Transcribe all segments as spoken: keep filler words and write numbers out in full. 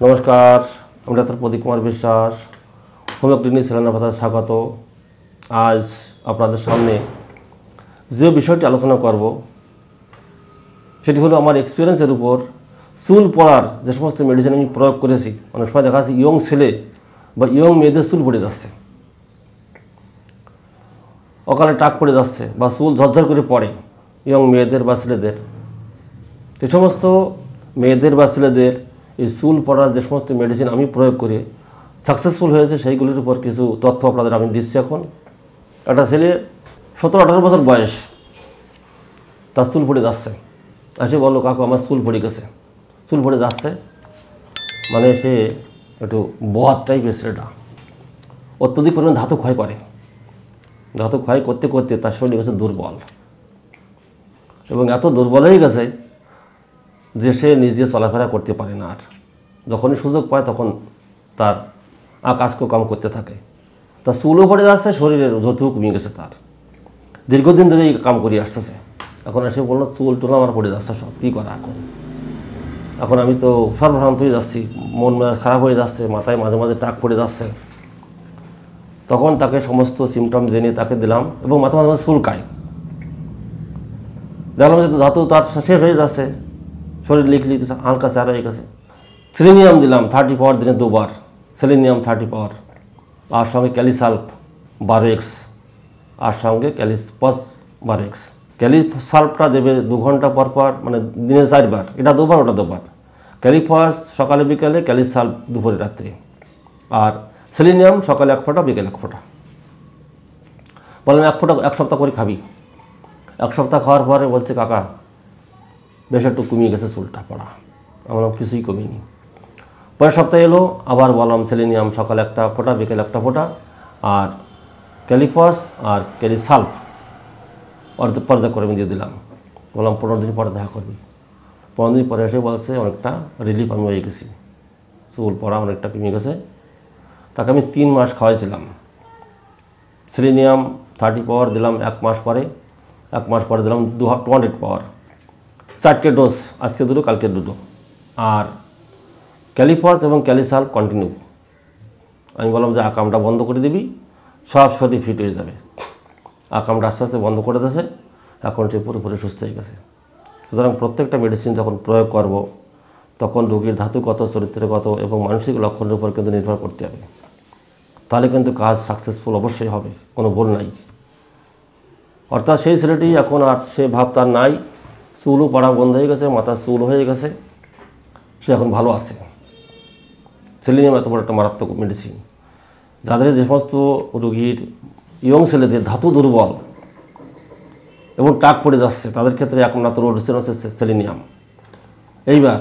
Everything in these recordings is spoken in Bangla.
নমস্কার, আমি ডাক্তার প্রদীপ কুমার বিশ্বাস, হোমিও ক্লিনিক সেলানাপাতায় স্বাগত। আজ আপনাদের সামনে যে বিষয়টি আলোচনা করব সেটি হলো আমার এক্সপিরিয়েন্সের উপর চুল পড়ার যে সমস্ত মেডিসিন আমি প্রয়োগ করেছি। অনেক সময় দেখা যাচ্ছে ইয়ং ছেলে বা ইয়ং মেয়েদের চুল পড়ে যাচ্ছে, অকালে টাক পড়ে যাচ্ছে বা চুল ঝরঝর করে পড়ে ইয়ং মেয়েদের বা ছেলেদের। যে সমস্ত মেয়েদের বা ছেলেদের এই চুল পড়ার যে সমস্ত মেডিসিন আমি প্রয়োগ করে সাকসেসফুল হয়েছে সেইগুলির উপর কিছু তথ্য আপনাদের আমি দিচ্ছি। এখন একটা ছেলে সতেরো আঠারো বছর বয়স, তার চুল পড়ে যাচ্ছে, এসে বললো কাকু আমার চুল পড়ে গেছে। চুল পড়ে যাচ্ছে মানে সে একটু বদ টাইপের ছেলেটা, অত্যধিক পরিমাণে ধাতু ক্ষয় করে। ধাতু ক্ষয় করতে করতে তার শরীর গেছে দুর্বল, এবং এত দুর্বল হয়ে গেছে যে সে নিজে চলাফেরা করতে পারে না। আর যখনই সুযোগ পায় তখন তার আকাশকে কাম করতে থাকে। তার চুলও পড়ে যাচ্ছে, শরীরের যথু কমে গেছে। তার দীর্ঘদিন ধরে এই কাম করে আসতেছে। এখন এসে বললো চুল টুল আমার পড়ে যাচ্ছে, সব কী করা এখন। এখন আমি তো সর্বভ্রান্ত হয়ে যাচ্ছি, মন মেজাজ খারাপ হয়ে যাচ্ছে, মাথায় মাঝে মাঝে টাক পড়ে যাচ্ছে। তখন তাকে সমস্ত সিমটম জেনে তাকে দিলাম, এবং মাথা মাঝে মাঝে চুলকায়। দেখলাম যে ধাতু তার শেষ হয়ে যাচ্ছে, শরীর লিখ লিখ হালকা চার হয়ে গেছে। সেলেনিয়াম দিলাম থার্টি পাওয়ার দিনে দুবার, সেলেনিয়াম থার্টি পাওয়ার, আর সঙ্গে ক্যালিসাল্প বারো এক্স, আর সঙ্গে ক্যালিসপস বারো এক্স। ক্যালিসাল্পটা দেবে দু ঘন্টা পর পর, মানে দিনে চারবার, এটা দুবার ওটা দুবার। ক্যালিফস সকালে বিকালে, ক্যালিসাল্প দুপুরে রাত্রে, আর সেলেনিয়াম সকালে এক ফোঁটা বিকেলে এক ফোঁটা। বললাম এক ফোঁটা এক সপ্তাহ করে খাবি। এক সপ্তাহ খাওয়ার পরে বলছে কাকা বেশ একটু কমিয়ে গেছে চুলটা পড়া। আমরা কিছুই কমিনি। পরের সপ্তাহে এলো, আবার বললাম সেলেনিয়াম সকালে একটা ফোঁটা বিকেলে একটা ফোঁটা, আর ক্যালিফস আর ক্যালিসাল্প পর্যায়ক্রমে দিয়ে দিলাম। বললাম পনেরো দিন পরে দেখা করবি। পনেরো দিন পরে এসে বলছে অনেকটা রিলিফ আমি হয়ে গেছি, চুল পড়া অনেকটা কমে গেছে। তাকে আমি তিন মাস খাওয়াইছিলাম। সেলেনিয়াম থার্টি পাওয়ার দিলাম এক মাস পরে, এক মাস পরে দিলাম দু টু হান্ড্রেড পাওয়ার, চারটে ডোজ, আজকে দুটো কালকে দুটো। আর ক্যালিফস এবং ক্যালিসাল্প কন্টিনিউ। আমি বললাম যে আকামটা বন্ধ করে দিবি, সব শরীর ফিট হয়ে যাবে। আকামটা আস্তে আস্তে বন্ধ করে দিয়েছে, এখন সে পুরোপুরি সুস্থ হয়ে গেছে। সুতরাং প্রত্যেকটা মেডিসিন যখন প্রয়োগ করব তখন রোগীর ধাতুগত, চরিত্রগত এবং মানসিক লক্ষণের উপর কিন্তু নির্ভর করতে হবে। তাহলে কিন্তু কাজ সাকসেসফুল অবশ্যই হবে, কোনো ভুল নাই। অর্থাৎ সেই ছেলেটি এখন আর সে ভাব তার নাই, চুলও পড়া বন্ধ হয়ে গেছে, মাথার চুল হয়ে গেছে, সে এখন ভালো আছে। সেলেনিয়াম এত বড় একটা মারাত্মক মেডিসিন। যাদের যে সমস্ত রোগীর ইয়ং ছেলেদের ধাতু দুর্বল এবং টাক পড়ে যাচ্ছে, তাদের ক্ষেত্রে একমাত্র মেডিসিন হচ্ছে সেলেনিয়াম। এইবার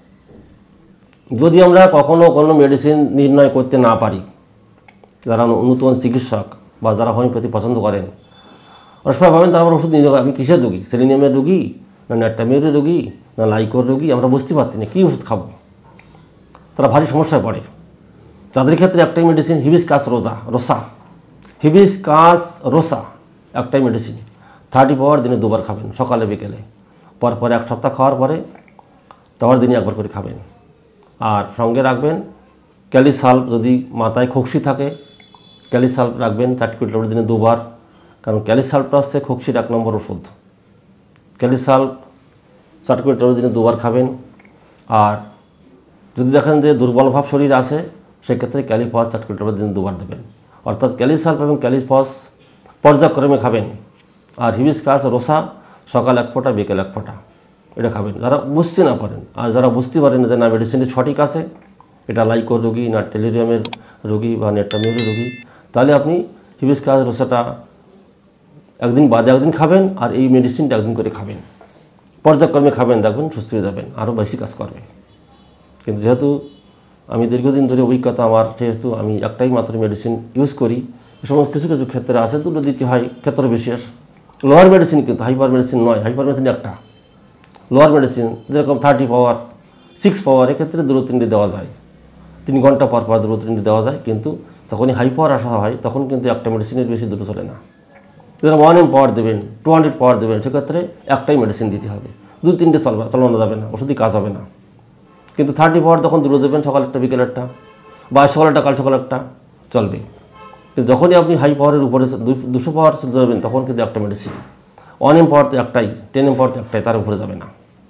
যদি আমরা কখনও কোনো মেডিসিন নির্ণয় করতে না পারি, যারা নূতন চিকিৎসক বা যারা হোমিওপ্যাথি পছন্দ করেন, অনেক সময় ভাবেন তারা আমার ওষুধ নিয়ে আমি কিসের রোগী, সেলেনিয়ামের রোগী না ন্যাট্টামিয়ারের রোগী না লাইকোর রোগী, আমরা বুঝতে পারছি না কী ওষুধ খাবো। তারা ভারী সমস্যায় পড়ে। তাদের ক্ষেত্রে একটাই medicine, hibiscus rosa rosa hibiscus rosa একটাই মেডিসিন। থার্টি পাওয়ার দিনে দুবার খাবেন, সকালে বিকেলে, পরপর এক সপ্তাহ খাওয়ার পরে দশ দিনে একবার করে খাবেন। আর সঙ্গে রাখবেন ক্যালিসাল্প, যদি মাথায় খোকসি থাকে ক্যালিসাল্প রাখবেন চারটি করে দিনে দুবার, কারণ ক্যালিসাল্পটা হচ্ছে খোকসির এক নম্বর ওষুধ। ক্যালিসাল্প চারটি করে দিনে দুবার খাবেন। আর যদি দেখেন যে দুর্বলভাব শরীর আছে, সেক্ষেত্রে ক্যালিফস চারটি করে দিনে দুবার দেবেন। অর্থাৎ ক্যালিসাল্প এবং ক্যালিফস পর্যায়ক্রমে খাবেন। আর হিবিস্কাস রোসা সকাল এক ফোঁটা বিকেল এক ফোঁটা, এটা খাবেন যারা বুঝতে না পারেন। আর যারা বুঝতে পারেন যে না মেডিসিনটি সঠিক আছে, এটা লাইকোর রোগী না টেলিরিয়ামের রোগী বা নেট্টামিয়ারের রোগী, তাহলে আপনি হিবিস্কাস রোসাটা একদিন বাদে একদিন খাবেন, আর এই মেডিসিনটা একদিন করে খাবেন। পর্যায়ক্রমে খাবেন, দেখবেন সুস্থ হয়ে যাবেন, আরও বেশি কাজ করবে। কিন্তু যেহেতু আমি দীর্ঘদিন ধরে অভিজ্ঞতা আমার, যেহেতু আমি একটাই মাত্র মেডিসিন ইউজ করি, এ সমস্ত কিছু কিছু ক্ষেত্রে আছে দুটো দিতে হয়, ক্ষেত্র বিশেষ। লোয়ার মেডিসিন কিন্তু হাইপার মেডিসিন নয়, হাইপার মেডিসিন একটা। লোয়ার মেডিসিন যেরকম থার্টি পাওয়ার সিক্স পাওয়ার, এক্ষেত্রে দুটো তিনটে দেওয়া যায়, তিন ঘন্টা পর পর দুটো তিনটে দেওয়া যায়। কিন্তু যখনই হাই পাওয়ার আসা হয় তখন কিন্তু একটা মেডিসিনের বেশি দুটো চলে না। যেন ওয়ান এম পাওয়ার দেবেন, টু হান্ড্রেড পাওয়ার দেবেন, সেক্ষেত্রে একটাই মেডিসিন দিতে হবে। দুই তিনটে চলবে, চালানো যাবে না, ওষুধই কাজ হবে না। কিন্তু থার্টি পাওয়ার তখন দুটো দেবেন, সকাল একটা বিকেল একটা, বা সকাল একটা কাল সকাল একটা, চলবে। কিন্তু যখনই আপনি হাই পাওয়ারের উপরে দুশো পাওয়ার চলে যাবেন তখন কিন্তু একটা মেডিসিন। ওয়ান এম পাওয়ার তো একটাই, টেন এম পাওয়ার তো একটাই, তার উপরে যাবে না।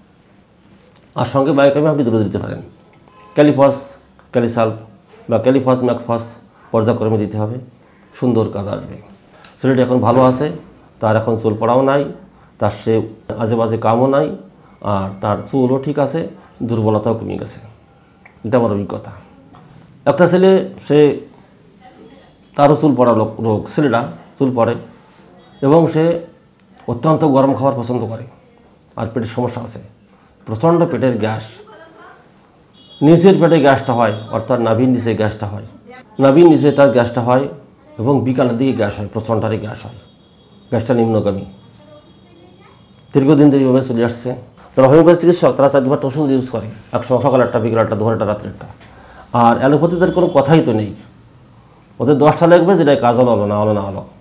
আর সঙ্গে বায়োকেমি আপনি দুটো দিতে পারেন, ক্যালিফস ক্যালিসাল বা ক্যালিফস ম্যাকফস পর্যায়ক্রমে দিতে হবে, সুন্দর কাজ আসবে। ছেলেটি এখন ভালো আছে, তার এখন চুল পড়াও নাই, তার সে আজে বাজে কামও নাই, আর তার চুলও ঠিক আছে, দুর্বলতাও কমে গেছে। এটা আমার অভিজ্ঞতা। একটা ছেলে, সে তারও চুল পড়া লোক রোগ, ছেলেটা চুল পড়ে এবং সে অত্যন্ত গরম খাবার পছন্দ করে, আর পেটের সমস্যা আছে, প্রচণ্ড পেটের গ্যাস, নিচের পেটে গ্যাসটা হয়, অর্থাৎ নাভির নিচে গ্যাসটা হয়, নাভির নিচে তার গ্যাসটা হয় এবং বিকালের দিকে গ্যাস হয়, প্রচণ্ড হারে গ্যাস হয়, গ্যাসটা নিম্নগামী। দীর্ঘদিন ধরে এইভাবে চলে আসছে। যারা হোমিওপ্যাথি চিকিৎসক তারা চার দুবার ওষুধ ইউজ করে, একসময় সকাল একটা, বিকেল একটা, দুপুর একটা, রাত্রে একটা। আর অ্যালোপ্যাথিদের কোনো কথাই তো নেই, ওদের দশটা লাগবে যেটা কাজ হলো হলো না হলো না হলো।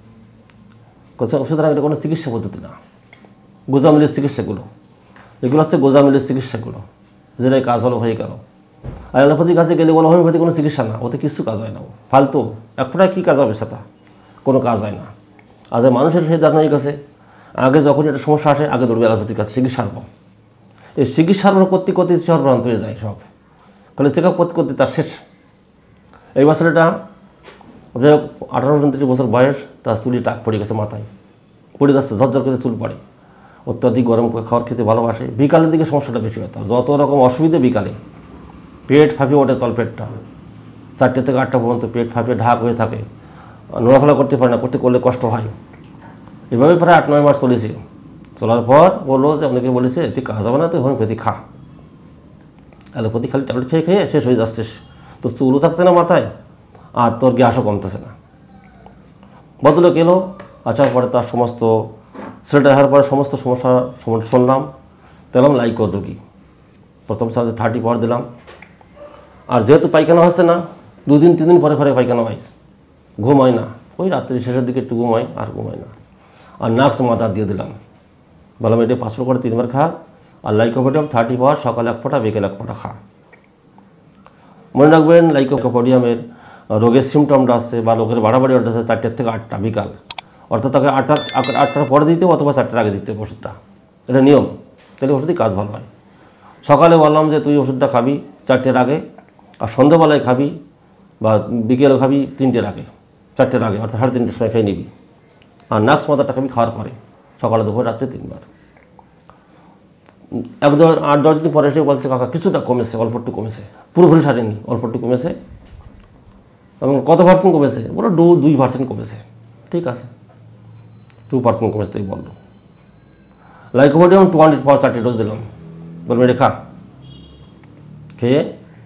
সুতরাং এটা কোনো চিকিৎসা পদ্ধতি না, গোজামিলের চিকিৎসাগুলো, এগুলো হচ্ছে গোজামিলের চিকিৎসাগুলো, যেটাই কাজ হলো হয়ে গেল। আর অ্যালোপ্যাথির কাছে গেলে বলো হোমিওপ্যাথি কোনো চিকিৎসা না, ওতে কিছু কাজ হয় না, ফালতু এক ফোঁটায় কী কাজ হবে, সেটা কোনো কাজ হয় না। আজ মানুষের সেই ধারণা হয়ে গেছে, আগে যখন একটা সমস্যা আসে আগে দৌড়বে অ্যালোপ্যাথির কাছে চিকিৎসা হবো, এই চিকিৎসার করতে করতে চরভ্রান্ত হয়ে যায় সব, তাহলে চেক আপ করতে করতে তার শেষ। এই বছরটা যে আঠারো উনত্রিশ বছর বয়স, তার চুলি টাক পড়ে গেছে, মাথায় পড়ে যাচ্ছে, ঝরঝর করে চুল পড়ে, অত্যাধিক গরম খাবার খেতে ভালোবাসে, বিকালের দিকে সমস্যাটা বেশি হয়, তার যত রকম অসুবিধে বিকালে, পেট ফাঁপিয়ে ওঠে, তল পেটটা চারটে থেকে আটটা পর্যন্ত পেট ফাঁপিয়ে ঢাক হয়ে থাকে, নড়াচড়া করতে পারে না, করতে করলে কষ্ট হয়। এভাবে প্রায় আট নয় মাস চলেছে। চলার পর বললো যে অনেকে বলেছে এতে কাজ হবে না, তুই হোমিওপ্যাথি খা। অ্যালোপ্যাথি খালি ট্যাবলেট খেয়ে খেয়ে শেষ হয়ে যাচ্ছে, তোর চুলও থাকছে না মাথায়, আর তোর গ্যাসও কমতেছে না। বদলোক এলো, আসার পরে তার সমস্ত ছেলেটা আসার পরে সমস্ত সমস্যা শুনলাম, দিলাম লাইকো রোগী। প্রথম সাথে থার্টি পাওয়ার দিলাম, আর যেহেতু পায়খানা হচ্ছে না, দুদিন তিন দিন পরে পরে পায়খানা হয়, ঘুম হয় না, ওই রাত্রি শেষের দিকে একটু ঘুম হয়, আর ঘুম হয় না। আর নাক্স মাথা দিয়ে দিলাম, বললাম এটা পাঁচশো করে তিনবার খা, আর লাইকোপোডিয়াম থার্টি পাওয়ার সকালে এক ফোঁটা বিকেলে এক ফোঁটা খা। মনে রাখবেন লাইকোপোডিয়ামের রোগের সিমটমটা আসছে বা লোকের বাড়াবাড়ি অর্ডার আছে চারটের থেকে আটটা বিকাল, অর্থাৎ তাকে আটটার আটটার পরে দিতে অথবা চারটার আগে দিতে ওষুধটা, এটা নিয়ম, তাহলে ওষুধই কাজ ভালো হয়। সকালে বললাম যে তুই ওষুধটা খাবি চারটের আগে, আর সন্ধ্যাবেলায় খাবি বা বিকেলে খাবি তিনটের আগে, চারটের আগে অর্থাৎ সাড়ে তিনটের সময় খেয়ে নিবি। আর নাক্স মাথাটা খাবি খাওয়ার পরে, সকালে দুপুর রাত্রে তিনবার। এক দশ আট দশ দিন পরে এসে বলছে কাকা কিছুটা কমেছে, অল্প একটু কমেছে, পুরোপুরি সারেনি, অল্প একটু কমেছে। এবং কত পার্সেন্ট কমেছে? বলো দু দুই পার্সেন্ট কমেছে। ঠিক আছে, টু পার্সেন্ট কমেছে তাই বললো। লাইকোপোডিয়াম টু হান্ড্রেড পাওয়ার চারটে ডোজ দিলাম, বলবেন এটা খা, খেয়ে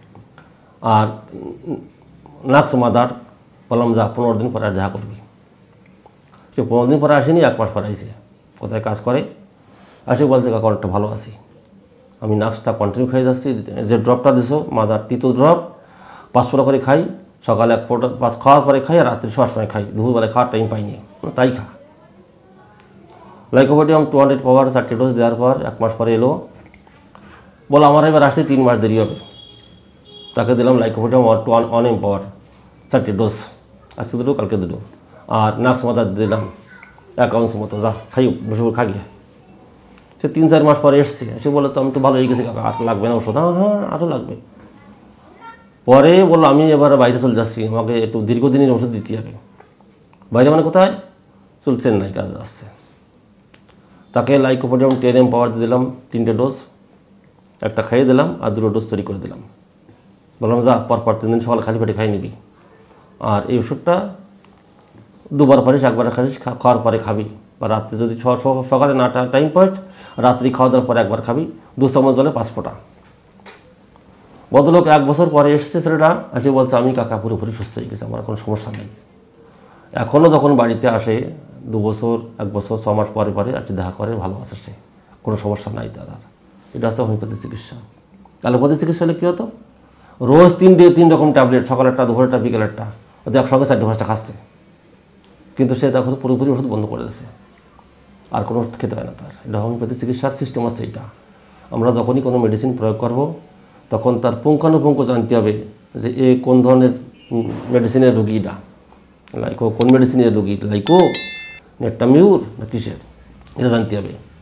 আর নাক্স মাদার বললাম যা পনেরো দিন পরে আর দেখা করবি। সে পনেরো দিন পরে আসেনি, এক মাস পরে আসে, কোথায় কাজ করে, আসে বলছে কাকা অনেকটা ভালো আছি, আমি নাক্সটা কন্টিনিউ খেয়ে যাচ্ছি, যে ড্রপটা দিছো মাদার তৃতীয় ড্রপ পাঁচ ফোঁটা করে খাই, সকালে এক ফোঁটা পাঁচ খাওয়ার পরে খাই, আর রাত্রি সবার সময় খাই, দুপুরবেলায় খাওয়ার টাইম পাইনি, তাই খা। লাইকোপোডিয়াম টু হান্ড্রেড পাওয়ার চারটে ডোজ দেওয়ার পর এক মাস পরে এলো, বলো আমার এবার আসতে তিন মাস দেরি হবে। তাকে দিলাম lycopodium two one M power চারটে ডোজ, আজকে দুটো কালকে দুটো, আর নাক্স মাদার দিলাম এক আউন্স মতো, যা খাই বসে খা গিয়ে। সে তিন চার মাস পরে এসছে, এসে বলে তো আমি তো ভালো হয়ে গেছি কাকা, আর লাগবে না ওষুধ? হ্যাঁ হ্যাঁ আরও লাগবে। পরে বললো আমি এবার বাইরে চলে যাচ্ছি, আমাকে একটু দীর্ঘদিনের ওষুধ দিতে হবে। বাইরে মানে কোথায়? চল চেন্নাই কাজে আসছে। তাকে লাইকোপোডিয়াম টেন এম পাওয়ার দিলাম তিনটে ডোজ, একটা খাইয়ে দিলাম আর দুটো ডোজ তৈরি করে দিলাম, বললাম যা পরপর তিন দিন সকালে খালি পেটে খাই নিবি, আর এই ওষুধটা দুবার পারিস, একবার খাইস, খাওয়ার পরে খাবি, বা রাত্রে যদি সকালে না টাইম পাস রাত্রি খাওয়া দাওয়ার পরে একবার খাবি, দু চামচ জলে পাঁচ ফোঁটা। বদলোক এক বছর পরে এসছে ছেলেটা, এসে বলছে আমি কাকা পুরোপুরি সুস্থ হয়ে গেছে, আমার কোনো সমস্যা নেই। এখনও যখন বাড়িতে আসে দু বছর এক বছর ছ মাস পরে পরে একটু দেখা করে, ভালো আছে সে, কোনো সমস্যা নাই তার। এটা হচ্ছে হোমিওপ্যাথি চিকিৎসা। অ্যালোপ্যাথি চিকিৎসা হলে কী হতো, রোজ তিনটে তিন রকম ট্যাবলেট, সকালেরটা দুপুরেরটা বিকেলেরটা, ওদের একসঙ্গে চারটে পাঁচটা খাচ্ছে, কিন্তু সে দেখো পুরোপুরি ওষুধ বন্ধ করে দিয়েছে, আর কোনো ওষুধ খেতে হয় না তার। এটা হোমিওপ্যাথি চিকিৎসার সিস্টেম হচ্ছে এইটা। আমরা যখনই কোনো মেডিসিন প্রয়োগ করব তখন তার পুঙ্খানুপুঙ্খ জানতে হবে যে এ কোন ধরনের মেডিসিনের রোগীটা, লাইকো কোন মেডিসিনের রোগী, লাইকো নেট্টামিউর না কিসের, এটা জানতে হবে।